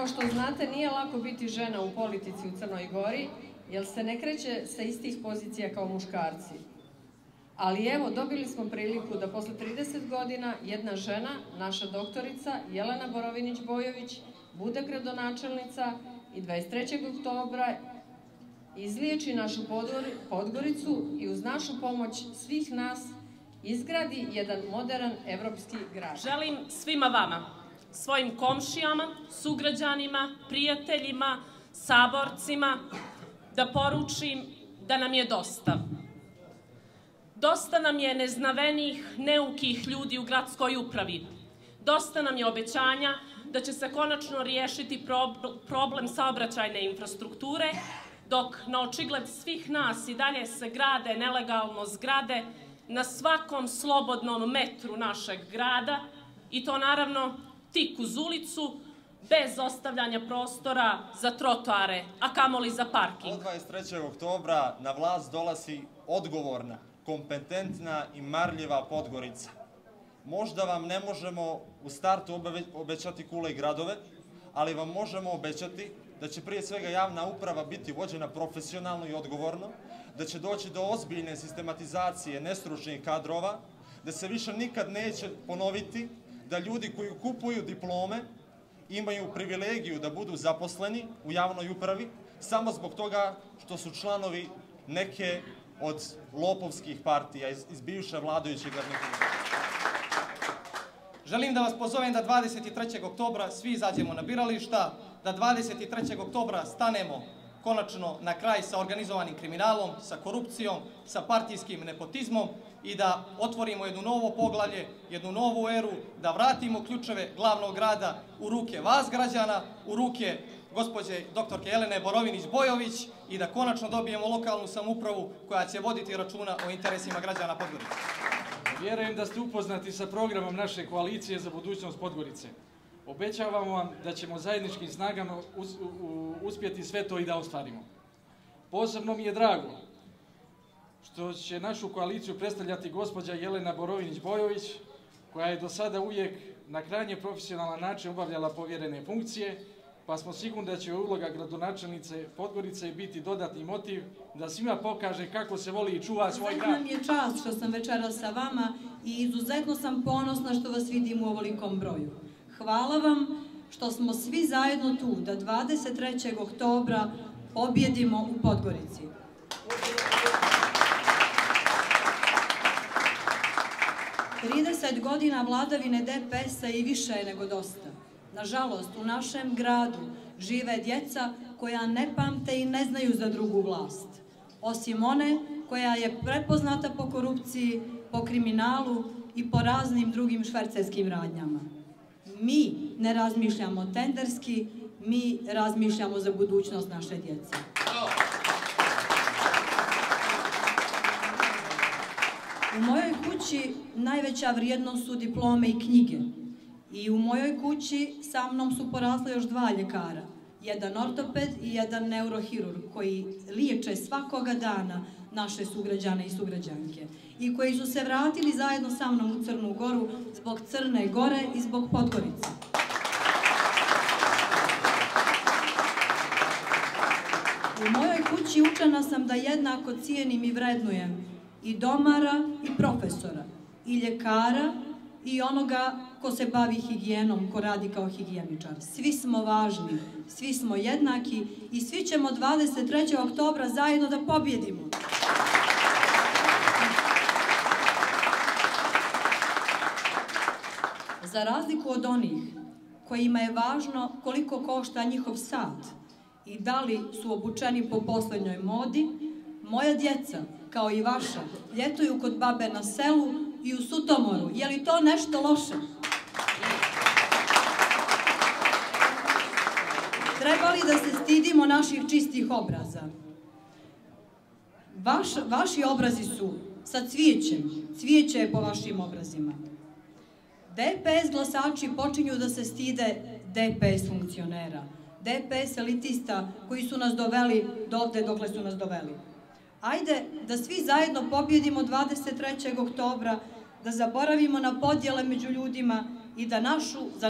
Kao što znate, nije lako biti žena u politici u Crnoj Gori, jer se ne kreće sa istih pozicija kao muškarci. Ali evo, dobili smo priliku da posle 30 godina jedna žena, naša doktorica Jelena Borovinić-Bojović, bude gradonačelnica i 23. oktobra izliječi našu Podgoricu i uz našu pomoć svih nas izgradi jedan modern evropski grad. Želim svima vama, svojim komšijama, sugrađanima, prijateljima, saborcima, da poručim da nam je dosta. Dosta nam je neznavenih, neukih ljudi u gradskoj upravi. Dosta nam je obećanja da će se konačno riješiti problem saobraćajne infrastrukture, dok na očigled svih nas i dalje se grade nelegalno zgrade na svakom slobodnom metru našeg grada i to naravno tik uz ulicu, bez ostavljanja prostora za trotoare, a kamoli za parking. Od 23. oktobra na vlast dolazi odgovorna, kompetentna i marljiva Podgorica. Možda vam ne možemo u startu obećati kule i gradove, ali vam možemo obećati da će prije svega javna uprava biti vođena profesionalno i odgovorno, da će doći do ozbiljne sistematizacije nestručnih kadrova, da se više nikad neće ponoviti da ljudi koji kupuju diplome imaju privilegiju da budu zaposleni u javnoj upravi samo zbog toga što su članovi neke od lopovskih partija iz bivše vladajuće garniture. Želim da vas pozovem da 23. oktobra svi izađemo na birališta, da 23. oktobra stanemo konačno na kraj sa organizovanim kriminalom, sa korupcijom, sa partijskim nepotizmom i da otvorimo jedno novo poglavlje, jednu novu eru, da vratimo ključeve glavnog grada u ruke vas građana, u ruke gospođe doktorke Jelene Borovinić-Bojović i da konačno dobijemo lokalnu samoupravu koja će voditi računa o interesima građana Podgorice. Vjerujem da ste upoznati sa programom naše koalicije za budućnost Podgorice. Obećavamo vam da ćemo zajedničkim snagama uspjeti sve to i da ostvarimo. Posebno mi je drago što će našu koaliciju predstavljati gospođa Jelena Borovinić-Bojović, koja je do sada uvijek na krajnje profesionalan način obavljala povjerene funkcije, pa smo sigurni da će uloga gradonačelnice Podgorice biti dodatni motiv da svima pokaže kako se voli i čuva svoj grad. Nam je čast što sam večeras sa vama i izuzetno sam ponosna što vas vidim u ovolikom broju. Hvala vam što smo svi zajedno tu da 23. oktobra pobjedimo u Podgorici. Trideset godina vladavine DPS-a i više je nego dosta. Nažalost, u našem gradu žive djeca koja ne pamte i ne znaju za drugu vlast, osim one koja je prepoznata po korupciji, po kriminalu i po raznim drugim švercerskim radnjama. Mi ne razmišljamo tenderski, mi razmišljamo za budućnost naše djece. U mojoj kući najveća vrijednost su diplome i knjige. I u mojoj kući sa mnom su porasla još 2 ljekara, jedan ortoped i jedan neurohirurg koji liječe svakoga dana naše sugrađane i sugrađanke i koji su se vratili zajedno sa mnom u Crnu Goru zbog Crne Gore i zbog Podgorice. U mojoj kući učena sam da jednako cijenim i vrednujem i domara i profesora, i ljekara i onoga ko se bavi higijenom, ko radi kao higijeničar. Svi smo važni, svi smo jednaki i svi ćemo 23. oktobra zajedno da pobjedimo. Za razliku od onih kojima je važno koliko košta njihov sat i da li su obučeni po poslednjoj modi, moja djeca, kao i vaša, ljetuju kod babe na selu i u Sutomoru. Je li to nešto loše? Treba li da se stidimo naših čistih obraza? Vaši obrazi su sa cvijećem. Cvijeće je po vašim obrazima. DPS glasači počinju da se stide DPS funkcionera. DPS elitista koji su nas doveli dovde dokle su nas doveli. Ajde da svi zajedno pobjedimo 23. oktobra, da zaboravimo na podjele među ljudima i da našu